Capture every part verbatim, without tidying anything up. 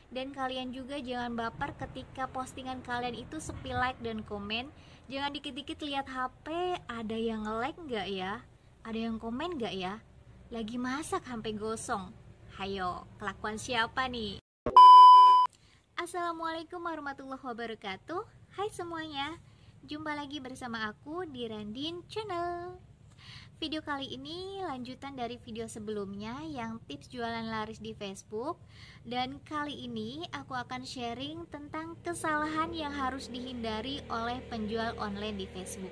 Dan kalian juga jangan baper ketika postingan kalian itu sepi like dan komen. Jangan dikit-dikit lihat H P, ada yang nge-like nggak ya? Ada yang komen nggak ya? Lagi masak sampai gosong. Hayo, kelakuan siapa nih? Assalamualaikum warahmatullahi wabarakatuh. Hai semuanya, jumpa lagi bersama aku di Randin Channel. Video kali ini lanjutan dari video sebelumnya yang tips jualan laris di Facebook. Dan kali ini aku akan sharing tentang kesalahan yang harus dihindari oleh penjual online di Facebook.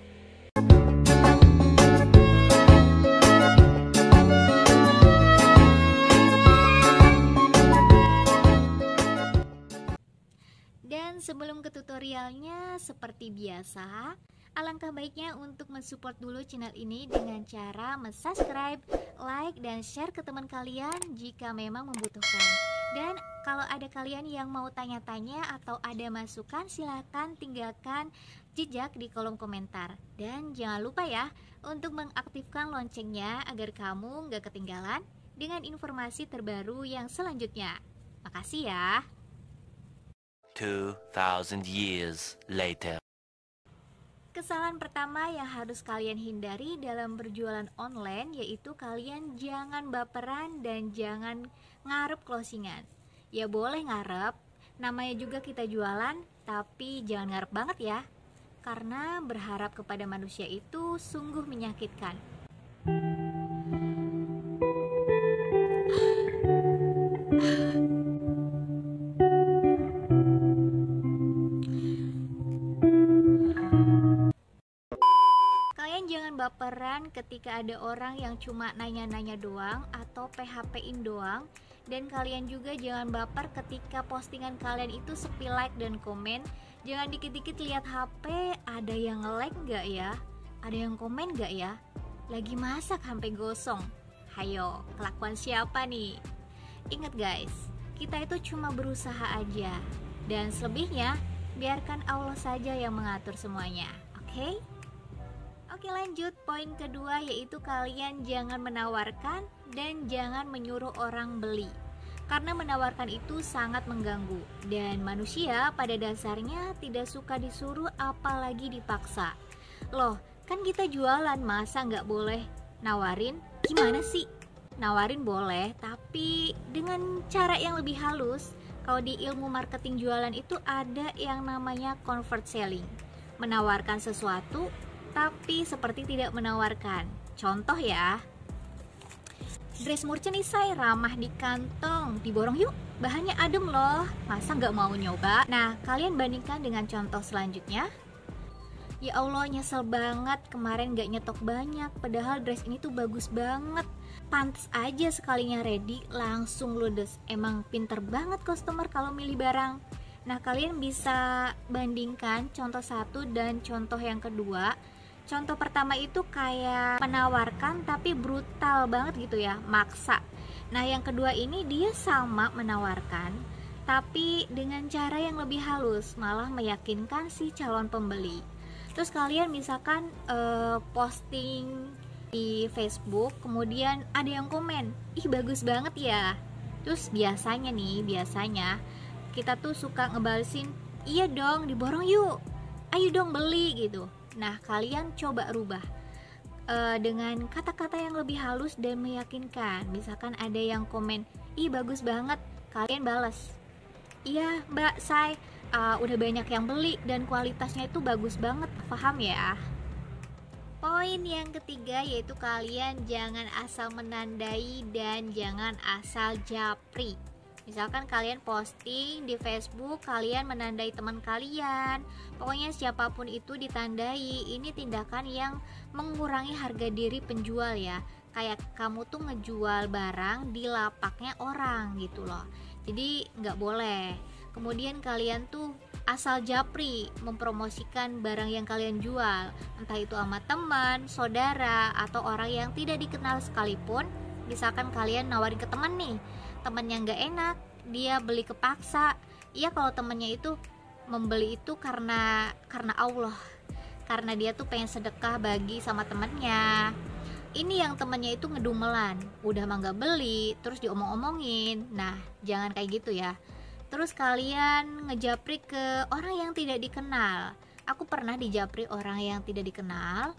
Dan sebelum ke tutorialnya, seperti biasa, alangkah baiknya untuk mensupport dulu channel ini dengan cara subscribe, like, dan share ke teman kalian jika memang membutuhkan. Dan kalau ada kalian yang mau tanya-tanya atau ada masukan, silahkan tinggalkan jejak di kolom komentar. Dan jangan lupa ya untuk mengaktifkan loncengnya agar kamu nggak ketinggalan dengan informasi terbaru yang selanjutnya. Makasih ya. two thousand years later. Kesalahan pertama yang harus kalian hindari dalam berjualan online yaitu kalian jangan baperan dan jangan ngarep closingan. Ya boleh ngarep, namanya juga kita jualan, tapi jangan ngarep banget ya. Karena berharap kepada manusia itu sungguh menyakitkan. Jangan baperan ketika ada orang yang cuma nanya-nanya doang atau P H P-in doang. Dan kalian juga jangan baper ketika postingan kalian itu sepi like dan komen. Jangan dikit-dikit lihat H P, ada yang nge-like nggak ya? Ada yang komen nggak ya? Lagi masak sampai gosong. Hayo, kelakuan siapa nih? Ingat guys, kita itu cuma berusaha aja. Dan selebihnya, biarkan Allah saja yang mengatur semuanya. Oke? Okay? Oke, lanjut poin kedua yaitu kalian jangan menawarkan dan jangan menyuruh orang beli. Karena menawarkan itu sangat mengganggu. Dan manusia pada dasarnya tidak suka disuruh apalagi dipaksa. Loh, kan kita jualan, masa nggak boleh nawarin? Gimana sih? Nawarin boleh, tapi dengan cara yang lebih halus. Kalau di ilmu marketing jualan itu ada yang namanya convert selling. Menawarkan sesuatu tapi seperti tidak menawarkan. Contoh ya, dress merchandise ramah di kantong, diborong yuk, bahannya adem loh, masa nggak mau nyoba? Nah, kalian bandingkan dengan contoh selanjutnya. Ya Allah, nyesel banget kemarin nggak nyetok banyak, padahal dress ini tuh bagus banget, pantes aja sekalinya ready langsung ludes. Emang pinter banget customer kalau milih barang. Nah, kalian bisa bandingkan contoh satu dan contoh yang kedua. Contoh pertama itu kayak menawarkan tapi brutal banget gitu ya, maksa. Nah, yang kedua ini dia sama menawarkan tapi dengan cara yang lebih halus, malah meyakinkan si calon pembeli. Terus kalian misalkan eh, posting di Facebook, kemudian ada yang komen, ih bagus banget ya. Terus biasanya nih, biasanya kita tuh suka ngebalesin, iya dong diborong yuk, ayo dong beli gitu. Nah, kalian coba rubah e, dengan kata-kata yang lebih halus dan meyakinkan. Misalkan ada yang komen, ih bagus banget, kalian balas, iya mbak, say uh, udah banyak yang beli dan kualitasnya itu bagus banget, paham ya? Poin yang ketiga yaitu kalian jangan asal menandai dan jangan asal japri. Misalkan kalian posting di Facebook, kalian menandai teman kalian. Pokoknya siapapun itu ditandai. Ini tindakan yang mengurangi harga diri penjual ya. Kayak kamu tuh ngejual barang di lapaknya orang gitu loh. Jadi nggak boleh. Kemudian kalian tuh asal japri mempromosikan barang yang kalian jual. Entah itu sama teman, saudara, atau orang yang tidak dikenal sekalipun. Misalkan kalian nawarin ke teman nih, temennya nggak enak, dia beli kepaksa. Iya, kalau temennya itu membeli itu karena karena Allah, karena dia tuh pengen sedekah bagi sama temennya. Ini yang temennya itu ngedumelan, udah mah nggak beli, terus diomong-omongin. Nah, jangan kayak gitu ya. terus kalian ngejapri ke orang yang tidak dikenal. Aku pernah dijapri orang yang tidak dikenal.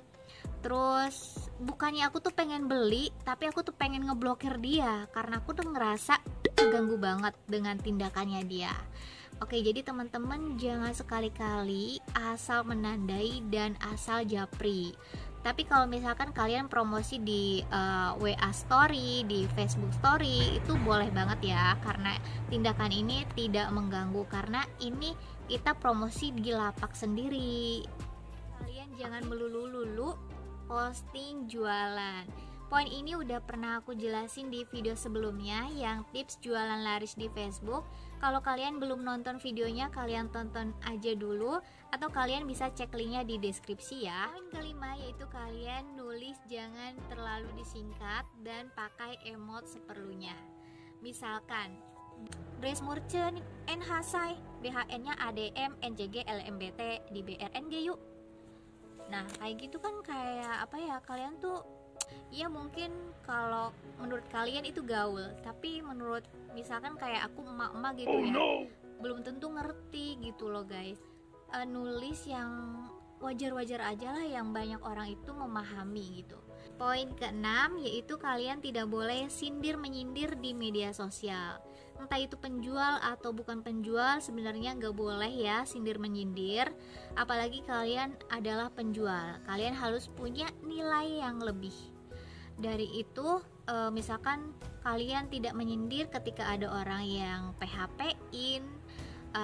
Terus bukannya aku tuh pengen beli, tapi aku tuh pengen ngeblokir dia karena aku tuh ngerasa terganggu banget dengan tindakannya dia. Oke, jadi teman-teman jangan sekali-kali asal menandai dan asal japri. Tapi kalau misalkan kalian promosi di uh, W A story, di Facebook story, itu boleh banget ya, karena tindakan ini tidak mengganggu, karena ini kita promosi di lapak sendiri. Kalian jangan melulu-lulu posting jualan. Poin ini udah pernah aku jelasin di video sebelumnya yang tips jualan laris di Facebook. Kalau kalian belum nonton videonya, kalian tonton aja dulu, atau kalian bisa cek linknya di deskripsi ya. Poin kelima yaitu kalian nulis jangan terlalu disingkat dan pakai emot seperlunya. Misalkan dress merchant N H S I, B H N-nya A D M, N J G, L M B T, di B R N G yuk. Nah kayak gitu kan kayak apa ya, kalian tuh ya mungkin kalau menurut kalian itu gaul, tapi menurut misalkan kayak aku emak-emak gitu ya, oh, no. belum tentu ngerti gitu loh guys. E, nulis yang wajar-wajar aja lah, yang banyak orang itu memahami gitu. Poin keenam yaitu kalian tidak boleh sindir menyindir di media sosial. Entah itu penjual atau bukan penjual, sebenarnya nggak boleh ya sindir menyindir. Apalagi kalian adalah penjual, kalian harus punya nilai yang lebih. Dari itu e, misalkan kalian tidak menyindir ketika ada orang yang P H P-in, e,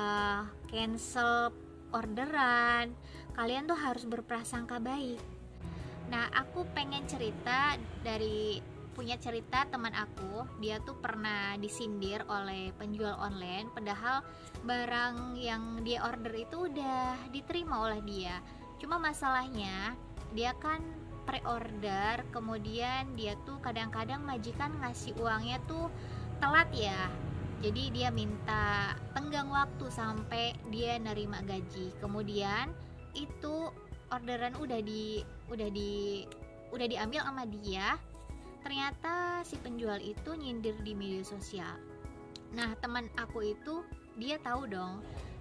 cancel orderan, kalian tuh harus berprasangka baik. Nah aku pengen cerita dari punya cerita teman aku, dia tuh pernah disindir oleh penjual online, padahal barang yang dia order itu udah diterima oleh dia. Cuma masalahnya dia kan pre-order, kemudian dia tuh kadang-kadang majikan ngasih uangnya tuh telat ya, jadi dia minta tenggang waktu sampai dia nerima gaji. Kemudian itu orderan udah di udah di udah diambil sama dia, ternyata si penjual itu nyindir di media sosial. Nah teman aku itu dia tahu dong,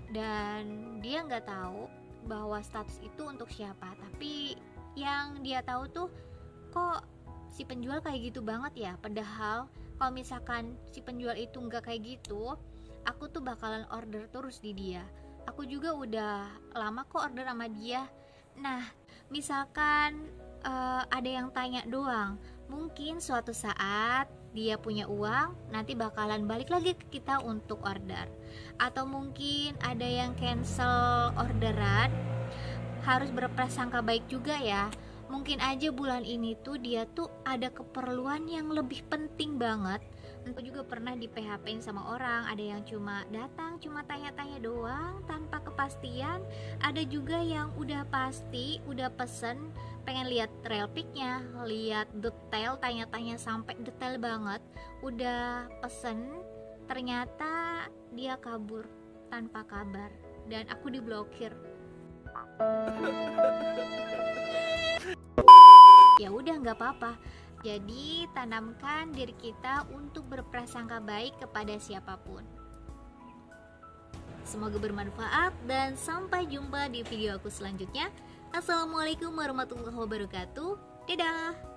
dan dia nggak tahu bahwa status itu untuk siapa, tapi yang dia tahu tuh kok si penjual kayak gitu banget ya, padahal kalau misalkan si penjual itu nggak kayak gitu, aku tuh bakalan order terus di dia. Aku juga udah lama kok order sama dia. Nah misalkan uh, ada yang tanya doang, mungkin suatu saat dia punya uang, nanti bakalan balik lagi ke kita untuk order. Atau mungkin ada yang cancel orderan, harus berprasangka baik juga ya. Mungkin aja bulan ini tuh dia tuh ada keperluan yang lebih penting banget. Aku juga pernah di P H P-in sama orang, ada yang cuma datang cuma tanya-tanya doang tanpa kepastian, ada juga yang udah pasti, udah pesen, pengen lihat trail pic-nya, lihat detail, tanya-tanya sampai detail banget, udah pesen, ternyata dia kabur tanpa kabar dan aku diblokir. Ya udah nggak apa-apa. Jadi tanamkan diri kita untuk berprasangka baik kepada siapapun. Semoga bermanfaat dan sampai jumpa di video aku selanjutnya. Assalamualaikum warahmatullahi wabarakatuh. Dadah.